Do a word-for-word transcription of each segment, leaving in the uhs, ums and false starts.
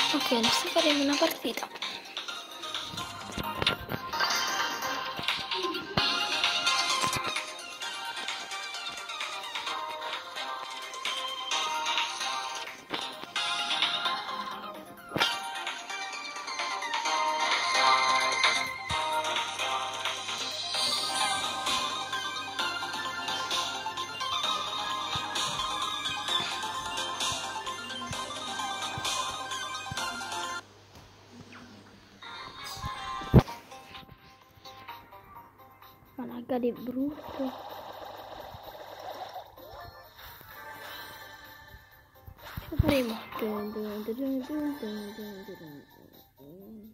Ok, adesso faremo una partita. Ma lagga di brutto. Ce la faremo. Dun, dun, dun, dun, dun, dun, dun, dun, dun.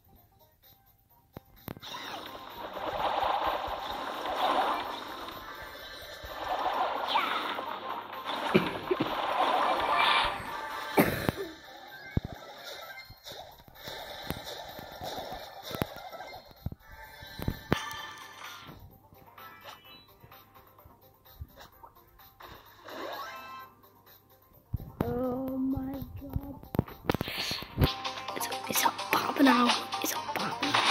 Oh my god. It's a, it's a pop now. It's a pop now.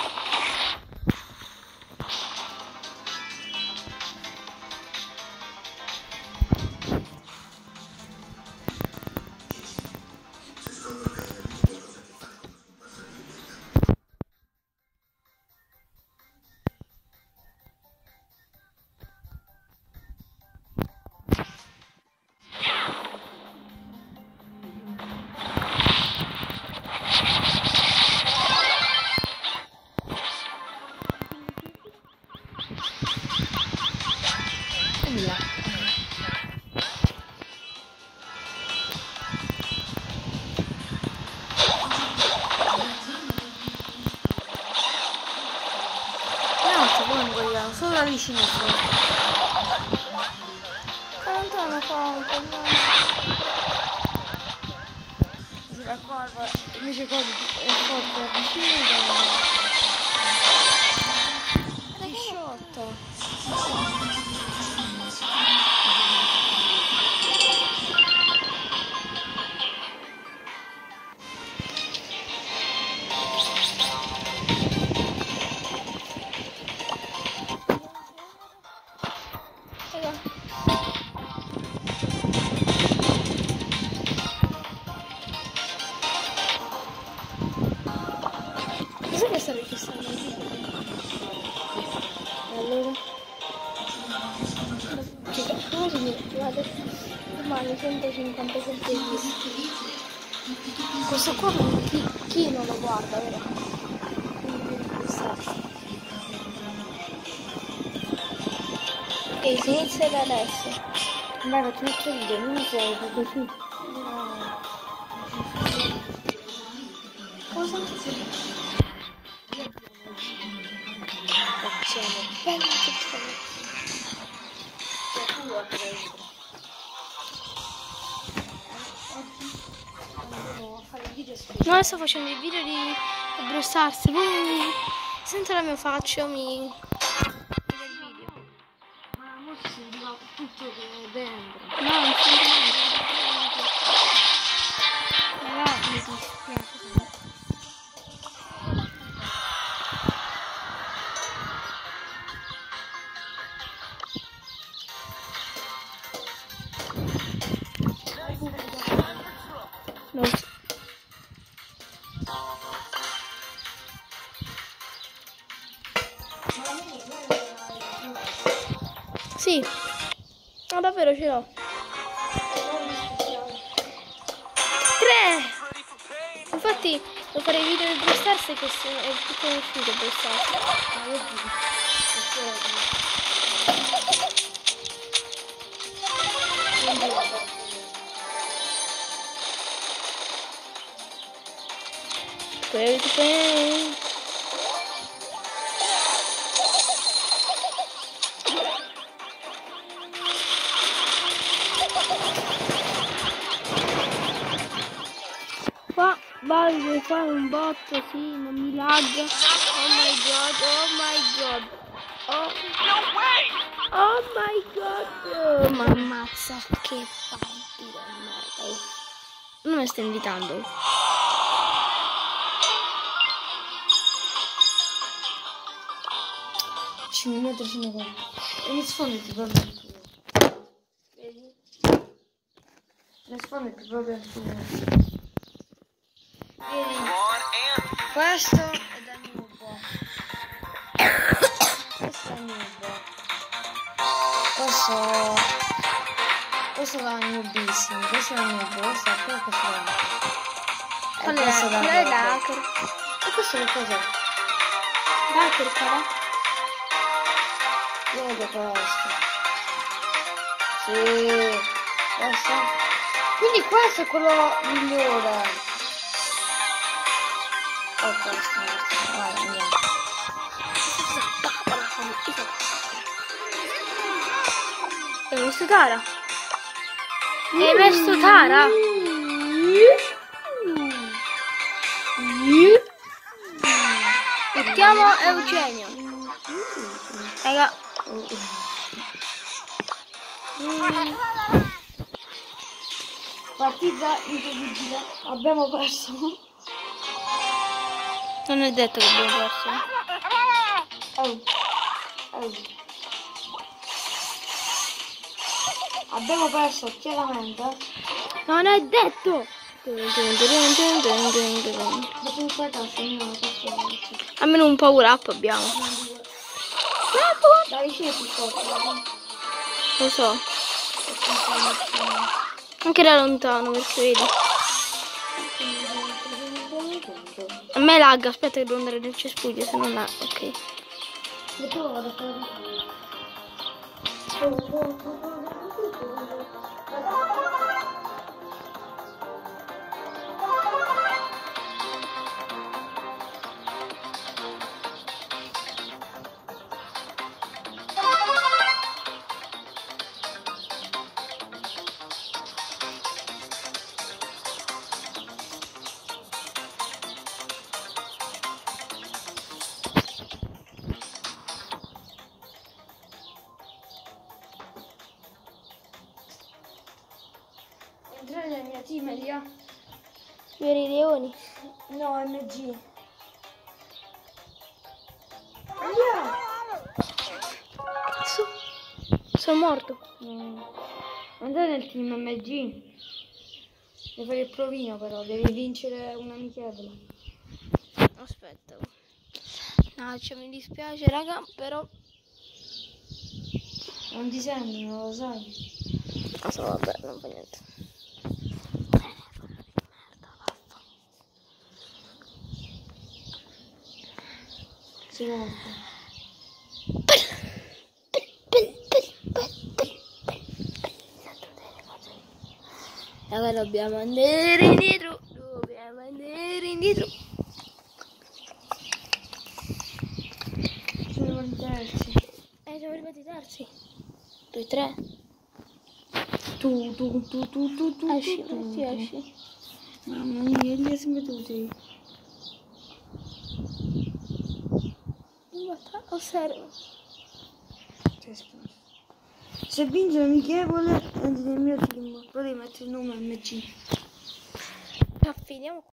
Solo da vicino. Lontano qua un po'. La corva invece qua è forte vicino da che sciotto. Cos'è che sta registrando? Allora come si guarda ormai centocinquantasette visti. Questo qua chi, chi non lo guarda, vero? Ok, si inizia da adesso. Dai, faccio un altro video, non so, così. No. Cosa? Facciamo bello no, adesso sto facendo il video di Brawl Stars. Senza la mia faccia mi vede il video. Ma molto si vediva tutto dentro. No, non si vede niente. No, mi dispiace. Non so. Sì, no, davvero ce l'ho. Tre! Infatti devo fare i video del Brawl Stars che è tutto conosciuto Brawl Stars. Pretty pain. Qua voglio fare un botto, sì, non mi lagga. Oh my god, oh my god. Oh, oh my god. Oh, ma ammazza, che paio di merda. Non mi sto invitando. centimetri ce ne sono. E mi sfondi proprio al tuo. Vedi? Mi sfondi proprio al tuo. Vedi? Questo è da nubo. Questo è nubo. Questo... Questo da nubissimo. Questo è nubo. Questo è quello che fa. Qual è? Quello è l'hacker. E questo che cos'è? L'hacker qual Vedo questo. Sì. Questo. Quindi questo è quello migliore. Oh, questo. Vai, andiamo. Hai messo Tara? Hai messo Tara? Mi chiamo Eugenio. Raga. Partita imprevedibile. Abbiamo perso. Non è detto che abbiamo perso. Oh. Oh. Abbiamo perso chiaramente. Non è detto. Dopo questa cassa, no, Almeno un power up abbiamo. da vicino più forte. Lo so. Anche da lontano, perché vedi. A me lagga, aspetta che devo andare nel cespuglio, se non ha. Ok. Dopo vado a fare. Entrare nella mia team, Elia? Per i leoni. No, M G. Elia! Su. Sono morto. No. Andare nel team M G. Devi fare il provino però, devi vincere un amichevole. Aspetta. No, cioè, mi dispiace, raga, però. Non ti senti, non lo sai. Non so, vabbè, non fa niente. Si rompe. Raga, dobbiamo andare indietro. Dobbiamo andare indietro. Sono arrivati terzi. Eh, siamo arrivati terzi. Due, tre. Tu, tu, tu, tu, tu, tu. Esci, tu, sì, tu. esci. Mamma mia, li hai sempre tutti. Guarda, osserva. Se vince l'amichevole, entri nel mio team. Poi devi mettere il nome M G. Finiamo.